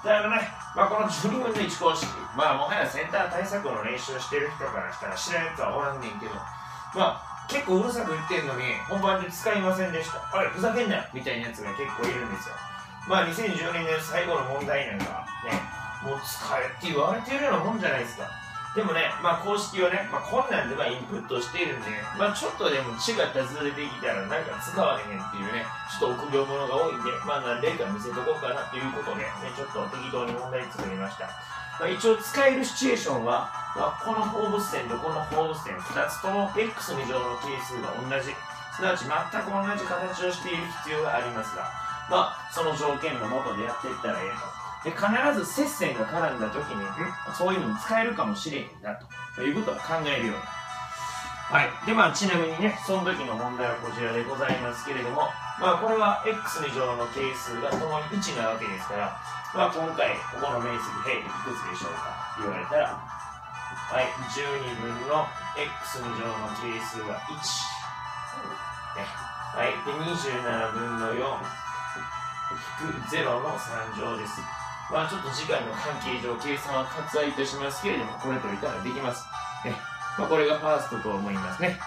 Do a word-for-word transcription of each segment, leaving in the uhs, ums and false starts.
だからね、まあ、このじゅうにぶんのいち公式、まあもはやセンター対策の練習してる人からしたら知らんやつはおらんねんけど、まあ結構うるさく言ってんのに本番で使いませんでした。あれふざけんなよみたいなやつが結構いるんですよ。まあにせんじゅうねん最後の問題なんかね、もう使えって言われてるようなもんじゃないですか。でもね、まあ公式はね、まあこんなんでまあインプットしているんで、まあちょっとでも違った図でできたらなんか使われへんっていうね、ちょっと臆病者が多いんで、まあ何例か見せとこうかなということで、ね、ちょっと適当に問題作りました。まあ、一応使えるシチュエーションは、まあ、この放物線とこの放物線ふたつとも エックスに 乗の係数が同じ、すなわち全く同じ形をしている必要がありますが、まあその条件の下でやっていったらええと。で必ず接線が絡んだ時に、んそういうのに使えるかもしれへんなということを考えるように。はい。で、まあ、ちなみにね、その時の問題はこちらでございますけれども、まあ、これは エックスに 乗の係数がともにいちなわけですから、まあ、今回、ここの面積、へい、いくつでしょうか言われたら、はい、じゅうにぶんの エックスに 乗の係数がいち。ね、はい。で、にじゅうななぶんのよん引くゼロのさん乗です。まあちょっと時間の関係上計算は割愛いたしますけれども、これといたらできます。ね。まあこれがファーストと思いますね。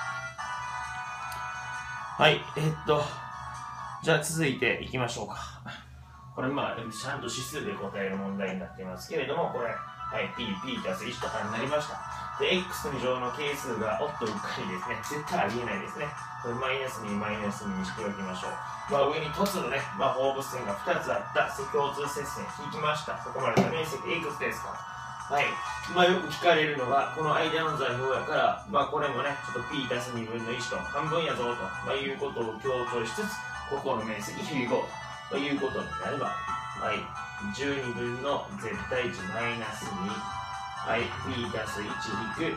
はい、えっと、じゃあ続いていきましょうか。これまあちゃんと指数で答える問題になってますけれども、これ、はい、P、P 足すいちとかになりました。で、エックスに 乗の係数がおっとうっかりですね。絶対ありえないですね。これマイナスにマイナスににしておきましょう。まあ上に凸のね、まあ放物線がふたつあった共通接線引きました。そこまでの面積いくつですか？はい。まあよく聞かれるのが、この間の座標やから、まあこれもね、ちょっと P 足すにぶんのいちと半分やぞと、まあ、いうことを強調しつつ、ここの面積引こうということになれば、はい。じゅうにぶんの絶対値マイナスに、はい。P 足すいち引く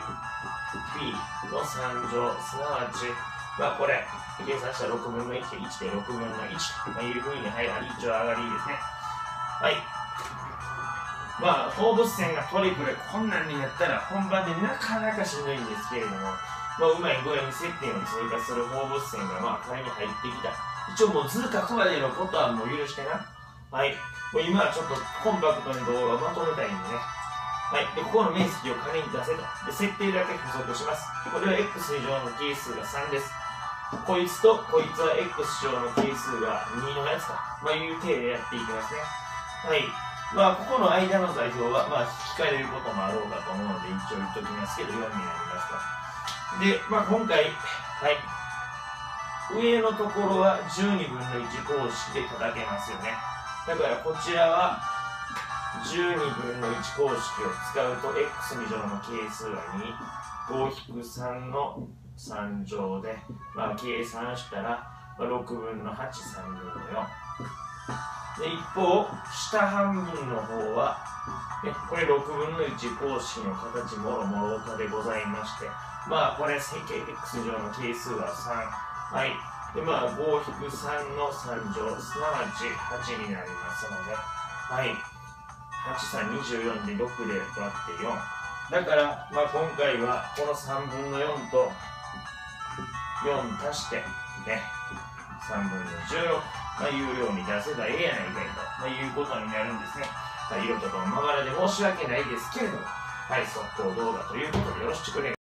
P のさん乗、すなわち、まあこれ、計算したらろくぶんのいちでいちでろくぶんのいちというふうに、はい、一応上がりですね。はい。まあ、放物線がトリプル、こんなんになったら本番でなかなかしんどいんですけれども、まあ、うまい具合に接点を追加する放物線が、まあ、仮に入ってきた。一応もう図書くまでのことはもう許してな。はい。もう今はちょっとコンパクトに動画をまとめたいんでね。はい。で、ここの面積を仮に出せと。で、設定だけ補足します。これは エックスに 乗の係数がさんです。こいつとこいつは エックス 乗の係数がにのやつと、まあ、いう体でやっていきますね。はい。まあ、ここの間の座標は、まあ、聞かれることもあろうかと思うので、一応言っておきますけど、よんになりますと。で、まあ、今回、はい。上のところはじゅうにぶんのいち公式で叩けますよね。だから、こちらは、じゅうにぶんのいち公式を使うと、エックスに 乗の係数はに、ご引くさんのさん乗で、まあ、計算したら、まあ、ろくぶんのはち、さんぶんのよん。で一方、下半分の方は、ね、これろくぶんのいち公式の形もろもろかでございまして、まあこれ正形 エックス 乗の係数はさん。はい。でまあご引くさんのさん乗、すなわちはちになりますので、はい。はち、さん、にじゅうよんでろくで割ってよん。だから、まあ今回はこのさんぶんのよんとよん足して、ね、さんぶんのじゅうろく。まあ、いうように出せばええやないかいと、まあ、いうことになるんですね。まあ、色とかもまばらで申し訳ないですけれども、はい、速攻動画ということでよろしくお願いします。